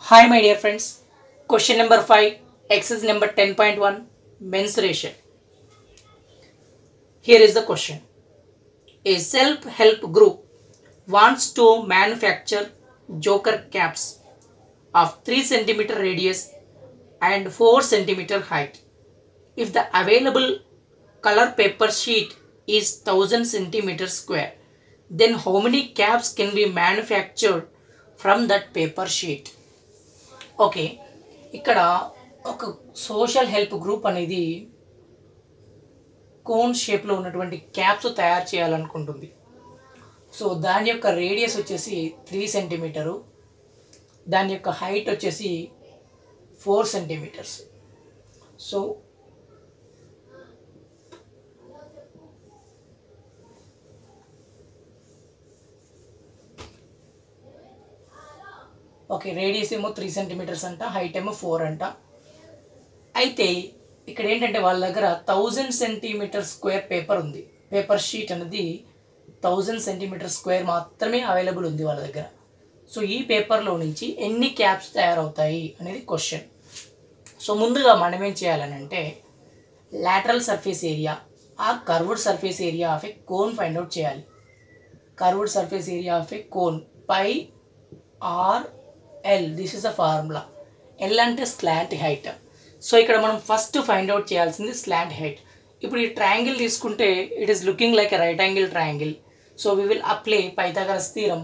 Hi my dear friends, question number 5, exercise number 10.1, mensuration. Here is the question. A self-help group wants to manufacture joker caps of 3 cm radius and 4 cm height. If the available color paper sheet is 1000 cm square, then how many caps can be manufactured from that paper sheet? Okay, ఇక్కడ ఒక social help group అనేది cone షేప్లో ఉన్నటువంటి caps తయారు చేయాలనుకుంటుంది. So దాని యొక్క radius వచ్చేసి 3 centimetre, దాని యొక్క హైట్ వచ్చేసి 4 సెంటీమీటర్స్. సో ఓకే, రేడియస్ ఏమో 3 సెంటీమీటర్స్ అంట, హైట్ ఏమో 4 అంట. అయితే ఇక్కడ ఏంటంటే వాళ్ళ దగ్గర 1000 సెంటీమీటర్ స్క్వేర్ పేపర్ ఉంది. పేపర్ షీట్ అనేది 1000 సెంటీమీటర్ స్క్వేర్ మాత్రమే అవైలబుల్ ఉంది వాళ్ళ దగ్గర. సో ఈ పేపర్లో నుంచి ఎన్ని క్యాప్స్ తయారవుతాయి అనేది క్వశ్చన్. సో ముందుగా మనం ఏం చేయాలని అంటే lateral surface area or curved surface area of a cone find out చేయాలి. Curved surface area of a cone pi r l, this is the formula. L అంటే స్లాంట్ హైట్. సో ఇక్కడ మనం first find out చేయాల్సింది slant height. ఇప్పుడు ఈ triangle తీసుకుంటే it is looking like a right angle triangle. So we will apply Pythagoras theorem.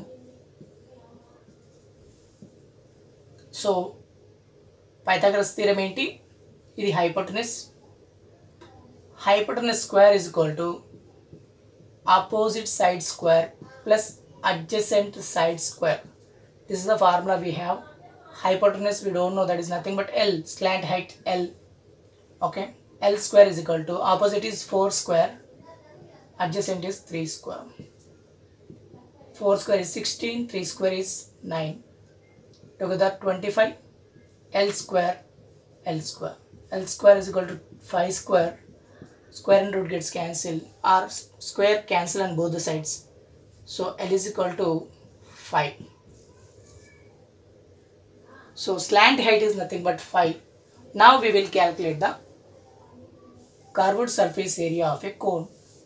So Pythagoras theorem ఏంటి? ఇది hypotenuse. Hypotenuse square is equal to opposite side square plus adjacent side square. This is the formula we have. Hypotenuse we don't know, that is nothing but L, slant height L. Okay, L square is equal to, opposite is 4 square, adjacent is 3 square. 4 square is 16, 3 square is 9. Together 25. L square, L square. L square is equal to 5 square. Square and root gets cancelled, or square cancel on both the sides. So L is equal to 5. So slant height is nothing but 5. Now we will calculate the curved surface area of a cone.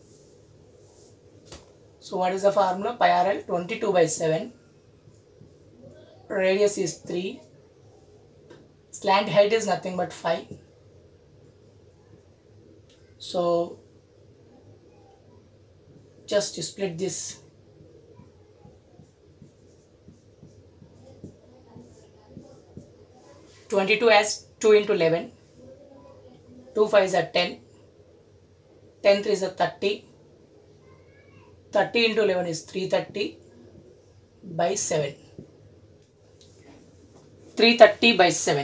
So what is the formula? Pi r l 22/7. Radius is 3. Slant height is nothing but 5. So just split this. 22 as 2 into 11, 2 5s are 10, 10 3s are 30, 30 into 11 is 330 by 7, 330 by 7.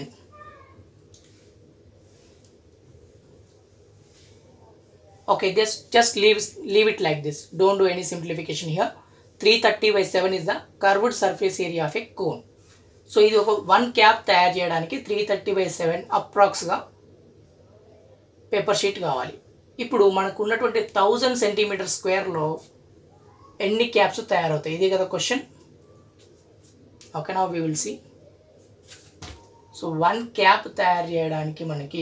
Okay, just leave it like this, don't do any simplification here. 330 by 7 is the curved surface area of a cone. So ఇది ఒక 1 cap తయారు చేయడానికి 330/7 అప్రాక్స్గా paper sheet కావాలి. ఇప్పుడు మనకు ఉన్నటువంటి 1000 centimetre స్క్వేర్లో ఎన్ని caps తయారవుతాయి, ఇదే కదా question. Okay, now we will see. So 1 cap తయారు చేయడానికి మనకి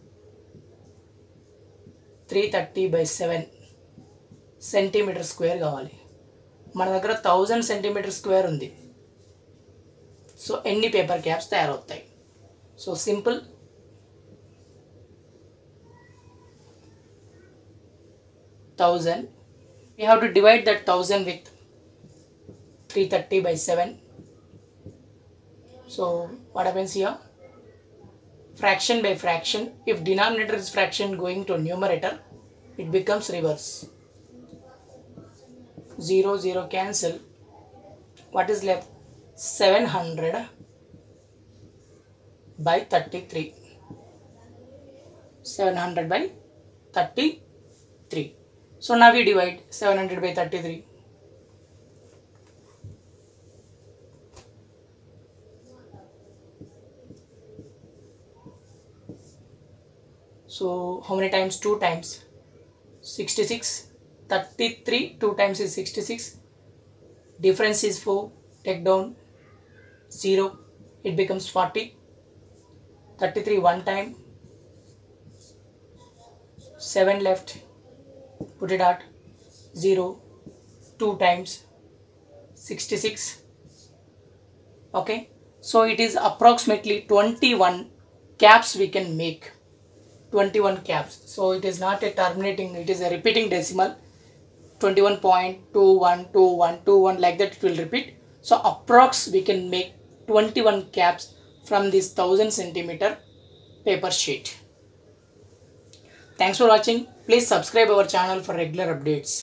330/7 సెంటీమీటర్ స్క్వేర్ కావాలి. మన దగ్గర 1000 సెంటీమీటర్ స్క్వేర్ ఉంది. సో ఎన్ని పేపర్ క్యాప్స్ తయారవుతాయి? So simple, thousand. We have to divide that 1000 with 330/7. So what happens here? Fraction by fraction. If denominator is fraction going to numerator, it becomes reverse. 0 0 cancel. What is left? 700 by 33. 700 by 33. So now we divide 700 by 33. So how many times? 2 times. 66. 33 2 times is 66. Difference is 4. Take down 0. it becomes 40. 33 one time, 7 left, put it at 0, 2 times, 66. Okay, so it is approximately 21 caps we can make. 21 caps. So it is not a terminating, it is a repeating decimal. 21.212121 like that it will repeat. So approx we can make 21 caps from this 1000 centimeter paper sheet. Thanks for watching. Please subscribe our channel for regular updates.